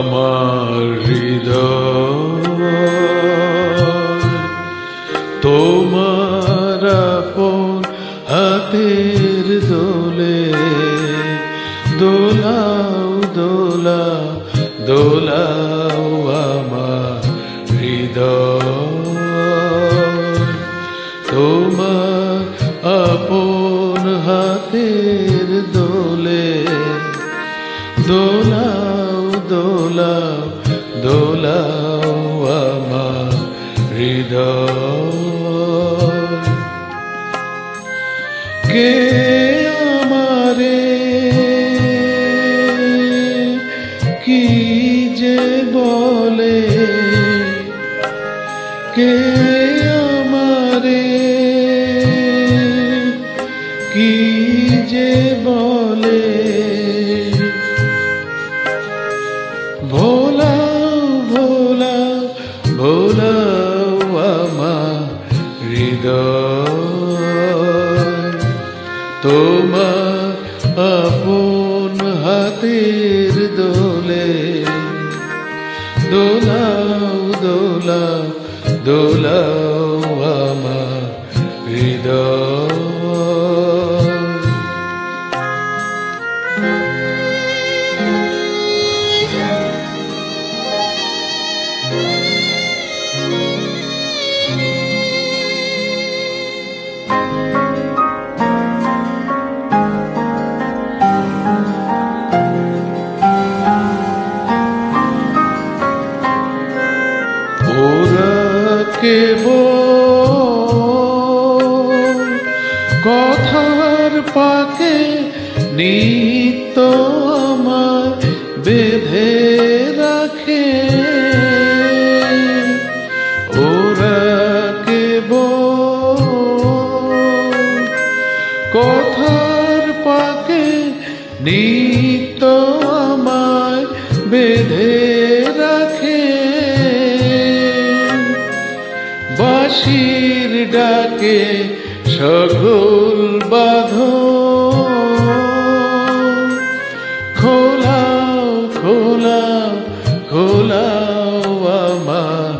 আমার হৃদয় তোমার আপন হাতের দোলে দোলাও দোলাও দোলাও আমার হৃদয় তোমার আপন হাতের দোলে দোলাও দোলাও দোলাও আমার হৃদয় কে আমারে কি যে বলে কে আমারে কি যে বলে ভোলাও ভোলাও ভোলাও আমার হৃদয় তোমার আপন হাতের দোলে দোলাও দোলাও দোলাও আমার হৃদয় কেবল কথার পাকে নিত্য আমার বেঁধে রাখে ওরা কেবল কথার পাকে নিত্য আমায় বেঁধে রাখে বাঁশির ডাকে সকল বাঁধন খোলাও খোলাও খোলাও আমার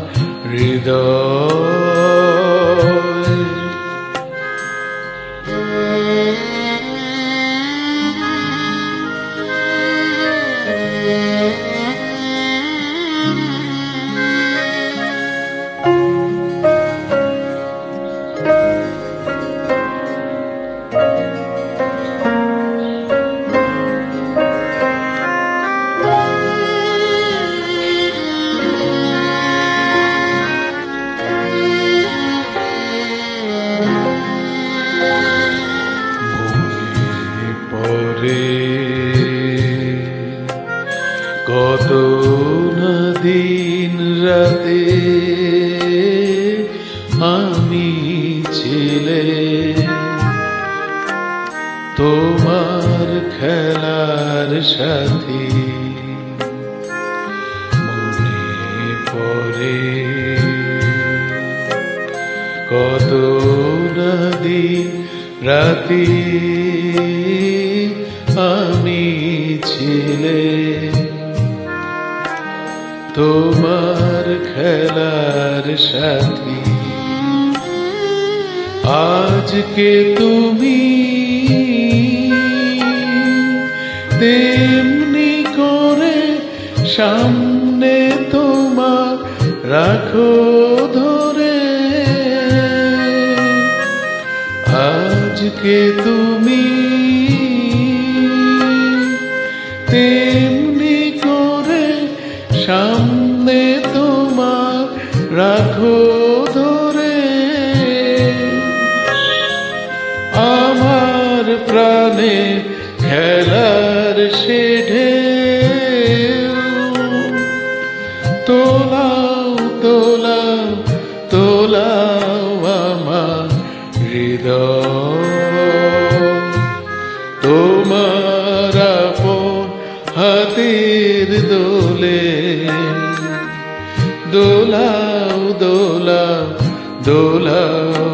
হৃদয় কত না দিন রাতে আমি ছিলে তোমার খেলার সাথী মনে পড়ে কত না দিন রাতে আমি ছিলে তোমার খেলার সাথী আজকে তুমি তেমনি করে সামনে তোমার রাখো ধরে আজকে তুমি তেমনি করে সামনে তোমার রাখো ধরে আমার প্রাণে খেলার সে ঢেউ তোলাও তোলাও তোলাও আমার হৃদয় তোমার আপন হাতের দোলে দোলাও দোলাও দোলাও